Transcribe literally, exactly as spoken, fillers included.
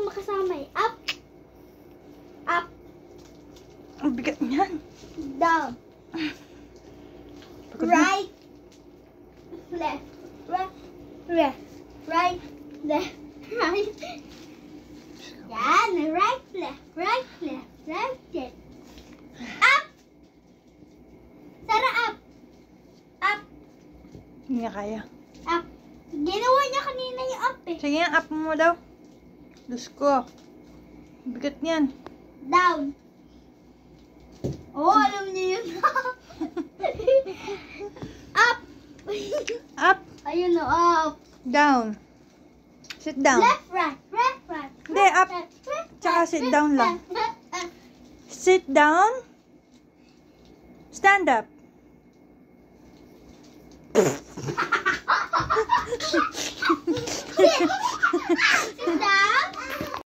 makasama eh. Up. Up. Ang bigat niyan. Down. Pagod Right. Left. Right. Left. Right. Left. Right. Yan. Right. Left. Right. Left. Right. Left. Up. Sara, up. Up. Hindi niya kaya. Up. Ginawa niya kanina yung up eh. Sige nga, up mo daw. Diyos ko. Ang bigat niyan. Down. Oh, alam niyo yun. Up. Up. Ayun o, up. Down. Sit down. Left, right, left, right. Hindi, up. Tsaka sit down lang. Sit down. Stand up. Sit down.